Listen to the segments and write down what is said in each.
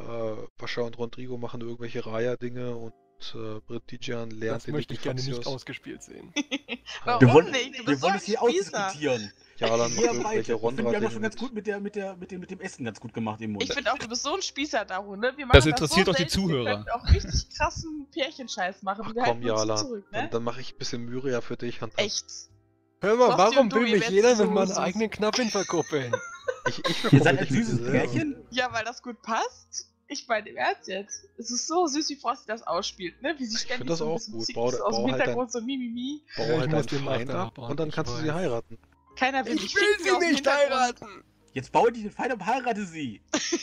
Pascha und Rodrigo machen irgendwelche Raya-Dinge und Bridgian lernt Das den möchte ich gerne nicht Equifaxios. ausgespielt sehen. Warum Äh, nicht? Du Wir bist so wollen ein es hier Spießer. ausdiskutieren. Jalan macht Jeder irgendwelche weiter. Ich finde, wir haben das Rondra-Dinge schon ganz mit. gut mit dem Essen ganz gut gemacht im Mund. Ich finde auch, du bist so ein Spießer, Daru, ne? Wir machen Das interessiert so doch die selten, wir Zuhörer. könnten auch richtig krassen Pärchenscheiß machen. Ach Wir komm, halten uns so Jalan, zurück, ne? dann mache ich ein bisschen Myria für dich. Und Echt. Hör mal, Frosty warum und will Dumi mich werden jeder so mit meiner süß. eigenen Knappin verkuppeln? Ich Ihr verkuppel seid ein dich mit süßes dir selber. Pärchen? Ja, weil das gut passt. Ich meine im Ernst jetzt. Es ist so süß, wie Frosty das ausspielt, ne? Wie sie Ich ständig find das so ein auch bisschen gut. zickt, Bau- so aus dem bau halt Hintergrund so Mimimi. Bau Ja, ich halt muss deinen den Feind Nachteil ab abbauen, und dann ich kannst du sie weiß. heiraten. Keiner will Ich mich will ficken sie aus dem nicht Hintergrund. heiraten! Jetzt baue die den Feind ab, heirate sie.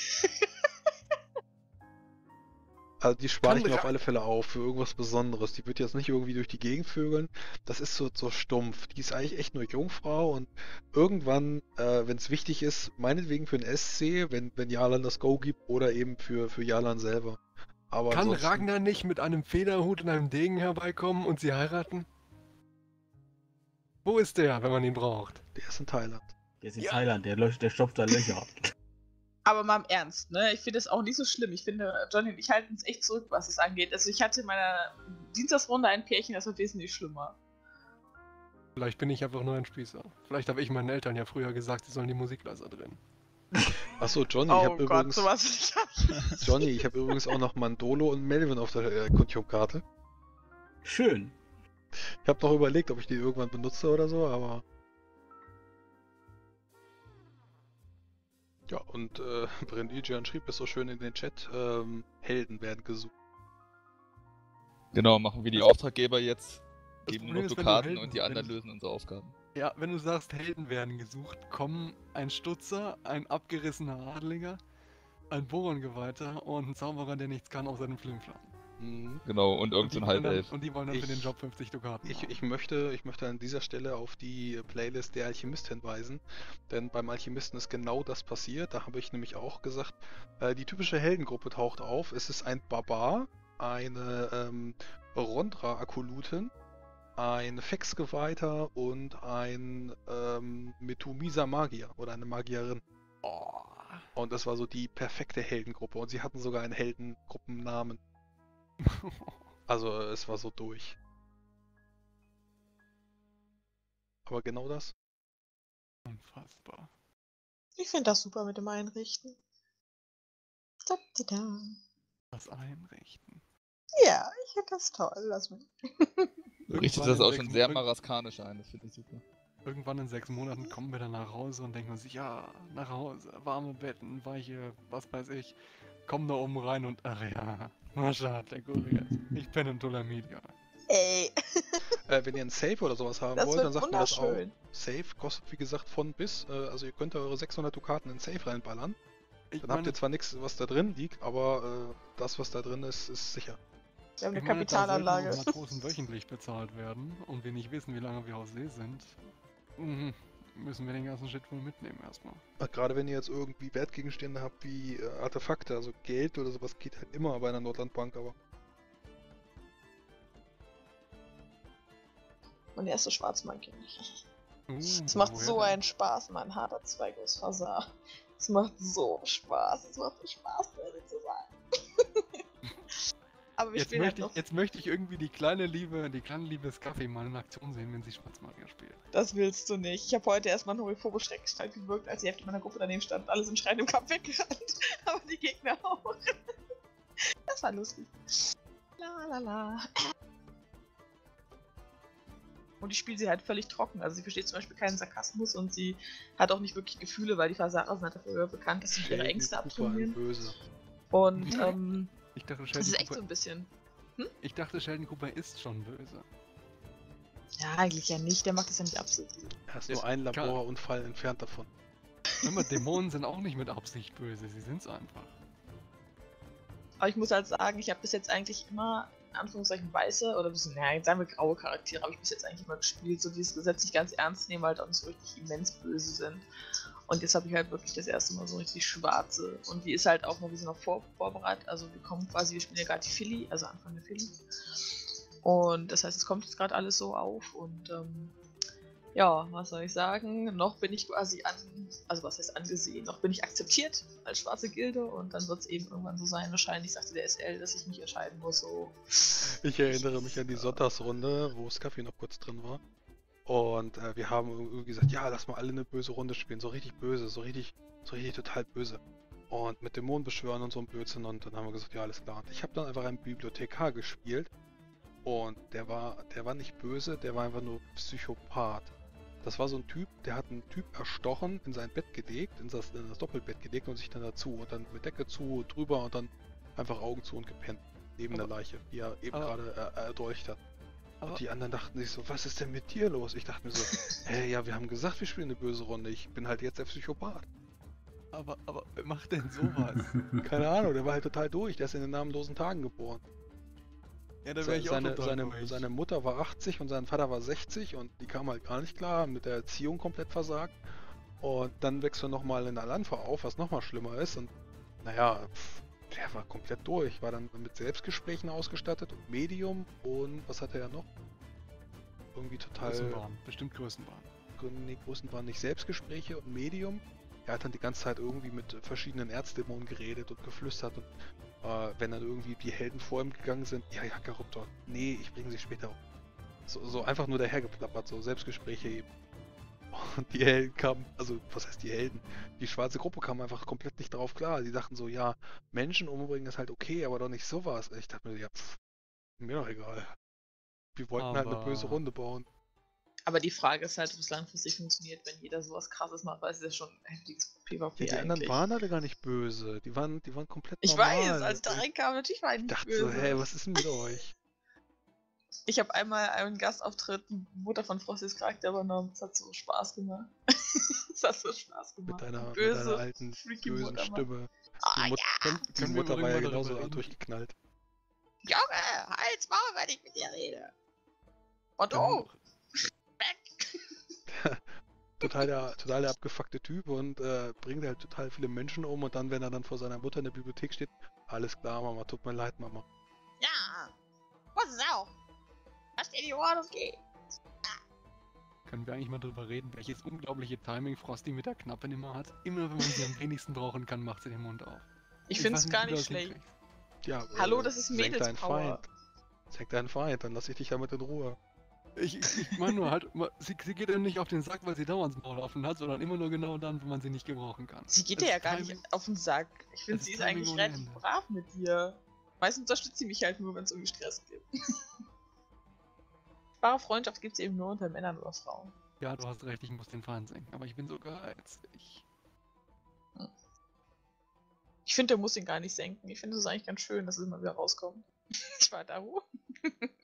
Also die spare ich Kann mir auf ra- alle Fälle auf für irgendwas Besonderes. Die wird jetzt nicht irgendwie durch die Gegend vögeln. Das ist so stumpf. Die ist eigentlich echt nur Jungfrau und irgendwann, wenn es wichtig ist, meinetwegen für den SC, wenn Jalan das Go gibt oder eben für Jalan selber. Aber Kann ansonsten, Ragnar nicht mit einem Federhut und einem Degen herbeikommen und sie heiraten? Wo ist der, wenn man ihn braucht? der ist in Thailand. Der ist in Ja. Thailand, der stopft da Löcher. Aber mal im Ernst, ne? Ich finde es auch nicht so schlimm. Ich finde, Johnny und ich halten uns echt zurück, was es angeht. Also ich hatte in meiner Dienstagsrunde ein Pärchen, das war wesentlich schlimmer. Vielleicht bin ich einfach nur ein Spießer. Vielleicht habe ich meinen Eltern ja früher gesagt, sie sollen die Musik leiser drehen. Achso, Johnny, Oh ich habe Gott, übrigens, sowas nicht. Johnny, ich habe übrigens auch noch Mandolo und Melvin auf der Kutjum-Karte. Schön. Ich habe noch überlegt, ob ich die irgendwann benutze oder so, aber. Ja, und Brendigian schrieb es so schön in den Chat, Helden werden gesucht. Genau, machen wir die Auftraggeber jetzt, Das geben Problem nur ist, wenn du Dukaten Helden- und die anderen wenn- lösen unsere Aufgaben. Ja, wenn du sagst, Helden werden gesucht, kommen ein Stutzer, ein abgerissener Adliger, ein Bohrengeweihter und ein Zauberer, der nichts kann, außer den Flimflam. Mhm. Genau, und irgend Und so die ein wollen dann- Halbelf. Und die wollen dann für den Ich- Job 50 Dukaten Ich haben. möchte an dieser Stelle auf die Playlist Der Alchemist hinweisen, denn beim Alchemisten ist genau das passiert. Da habe ich nämlich auch gesagt, die typische Heldengruppe taucht auf. Es ist ein Barbar, eine Rondra-Akolutin, ein Fexgeweihter und ein Metumisa Magier oder eine Magierin. Oh. Und das war so die perfekte Heldengruppe und sie hatten sogar einen Heldengruppennamen. Also es war so durch. Aber genau das. Unfassbar. Ich finde das super mit dem Einrichten. Da, da, da. Das Einrichten. Ja, ich finde das toll. Lass mich. Du richtest Irgendwann das in auch 6 schon sehr Mo- maraskanisch ein, das finde ich super. Irgendwann in 6 Monaten kommen wir dann nach Hause und denken uns, ja, nach Hause, warme Betten, weiche, was weiß ich. Komm da oben rein und, ach ja, Mascha hat dekoriert. Ich bin in Dolamidia. Ey, Wenn ihr ein Safe oder sowas haben das wollt, dann wird sagt mir das auch. wunderschön. Safe kostet wie gesagt von bis. Also ihr könnt da eure 600 Dukaten in Safe reinballern. Ich Dann habt meine, ihr zwar nichts, was da drin liegt, aber das, was da drin ist, ist sicher. Wir haben eine ich meine, da Kapitalanlage. selten Matrosen wöchentlich bezahlt werden und wir nicht wissen, wie lange wir auf See sind, müssen wir den ganzen Shit wohl mitnehmen erstmal. Gerade wenn ihr jetzt irgendwie Wertgegenstände habt wie Artefakte, also Geld oder sowas geht halt immer bei einer Nordlandbank, aber Mein erster Schwarzmonkey. Es Es macht so einen Spaß, mein harter Zweig aus Fasar. Es macht so Spaß. Es macht so Spaß, böse zu sein. Aber wir spielen halt noch. Jetzt möchte ich irgendwie die kleine liebe Scaffi mal in Aktion sehen, wenn sie Schwarzmagier spielt. Das willst du nicht. Ich habe heute erstmal eine homophobe Schreckgestalt gewirkt, als die Hälfte meiner Gruppe daneben stand. Alle sind schreiend im Kampf weggerannt. Aber die Gegner auch. Das war lustig. La la la. Und ich spiele sie halt völlig trocken. Also sie versteht zum Beispiel keinen Sarkasmus und sie hat auch nicht wirklich Gefühle, weil die Fasarer sind halt dafür bekannt, dass sie ihre Sheldon Ängste Cooper ein abtrainieren. Böse. Und Ich dachte, das ist echt so ein bisschen. Sheldon Cooper ist schon böse. Ja, eigentlich ja nicht. Der macht das ja nicht absichtlich. Er ist Ja, nur ein klar. Laborunfall entfernt davon. Aber Dämonen sind auch nicht mit Absicht böse, sie sind's einfach. Aber ich muss halt sagen, ich habe bis jetzt eigentlich immer, in Anführungszeichen, weiße oder ein bisschen, naja, jetzt sagen wir graue Charaktere, habe ich bis jetzt eigentlich immer gespielt, so die das Gesetz nicht ganz ernst nehmen, halt auch nicht so richtig immens böse sind. Und jetzt habe ich halt wirklich das erste Mal so richtig schwarze. Und die ist halt auch noch, wir sind noch vorbereitet, also wir kommen quasi, wir spielen ja gerade die Philly, also Anfang der Philly. Und das heißt, es kommt jetzt gerade alles so auf und Ja, was soll ich sagen? Noch bin ich quasi also was heißt angesehen? Noch bin ich akzeptiert als schwarze Gilde und dann wird es eben irgendwann so sein, wahrscheinlich sagte der SL, dass ich mich entscheiden muss, so. Ich erinnere mich an die Sonntagsrunde, wo Scuffy noch kurz drin war. Und wir haben irgendwie gesagt, ja, lass mal alle eine böse Runde spielen. So richtig böse, so richtig total böse. Und mit Dämonen beschwören und so ein Blödsinn. Und dann haben wir gesagt, ja, alles klar. Und ich habe dann einfach einen Bibliothekar gespielt. Und der war nicht böse, der war einfach nur Psychopath. Das war so ein Typ, der hat einen Typ erstochen, in sein Bett gelegt, in das Doppelbett gelegt und sich dann dazu. Und dann mit Decke zu, drüber und dann einfach Augen zu und gepennt. Neben der Leiche, die er eben gerade erdolcht hat. Und die anderen dachten sich so, was ist denn mit dir los? Ich dachte mir so, hey, ja, wir haben gesagt, wir spielen eine böse Runde. Ich bin halt jetzt der Psychopath. Aber wer macht denn sowas? Keine Ahnung, der war halt total durch. Der ist in den namenlosen Tagen geboren. Ja, da wäre ich auch total durch. Seine Mutter war 80 und sein Vater war 60 und die kamen halt gar nicht klar, haben mit der Erziehung komplett versagt. Und dann wächst er nochmal in Alanfa auf, was nochmal schlimmer ist. Und naja, der war komplett durch. War dann mit Selbstgesprächen ausgestattet und Medium und was hatte er noch? Irgendwie total... Größenwahn, bestimmt Größenwahn. Nee, Größenwahn nicht. Selbstgespräche und Medium. Er hat dann die ganze Zeit irgendwie mit verschiedenen Erzdämonen geredet und geflüstert und wenn dann irgendwie die Helden vor ihm gegangen sind, ja, Charybdor, nee, ich bringe sie später um. So einfach nur dahergeplappert, so Selbstgespräche eben. Und die Helden kamen, also was heißt die Helden? Die schwarze Gruppe kam einfach komplett nicht darauf klar. Die dachten so, ja, Menschen umbringen ist halt okay, aber doch nicht sowas. Ich dachte mir, ja, mir doch egal. Wir wollten halt eine böse Runde bauen. Aber die Frage ist halt, ob es langfristig funktioniert, wenn jeder sowas krasses macht, weil es ist ja schon ein heftiges PvP Ja, die anderen eigentlich. waren alle gar nicht böse. Die waren komplett Ich normal. weiß, als ich da reinkam, natürlich war ich Ich nicht dachte böse. so, hey, was ist denn mit euch? Ich habe einmal einen Gastauftritt, die Mutter von Frostys Charakter übernommen. Das hat so Spaß gemacht. Das hat so Spaß gemacht. Mit deiner Böse, alten, freaky bösen Mutter, Mann. Stimme. Ah, Die, ja. die Mutter war ja genauso durchgeknallt. Junge, halt's Maul, wenn ich mit dir rede. Und du, weg. Total der abgefuckte Typ und bringt halt total viele Menschen um und dann, wenn er dann vor seiner Mutter in der Bibliothek steht, alles klar, Mama, tut mir leid, Mama. Ja, was ist auch? Lass dir die Ohren und geh. Können wir eigentlich mal drüber reden, welches unglaubliche Timing Frosty mit der Knappe immer hat? Immer wenn man sie am wenigsten brauchen kann, macht sie den Mund auf. Ich find's weiß gar wie du nicht das schlecht. hinkriegst. Ja, Hallo, das ist senk deinen Mädelspower. Feind. Senk deinen Feind, dann lass ich dich damit in Ruhe. Ich meine nur halt, sie geht ja nicht auf den Sack, weil sie dauernd das Maul offen hat, sondern immer nur genau dann, wenn man sie nicht gebrauchen kann. Sie geht Das dir ja ist gar Timing- nicht auf den Sack. Ich finde, Das sie ist ist eigentlich Timing ohne relativ Ende. brav mit dir. Meistens unterstützt sie mich halt nur, wenn es irgendwie Stress gibt. Wahre Freundschaft gibt es eben nur unter Männern oder Frauen. Ja, du hast recht, ich muss den Feind senken, aber ich bin so geizig. Ich finde, der muss ihn gar nicht senken. Ich finde es eigentlich ganz schön, dass es immer wieder rauskommt. Ich war da.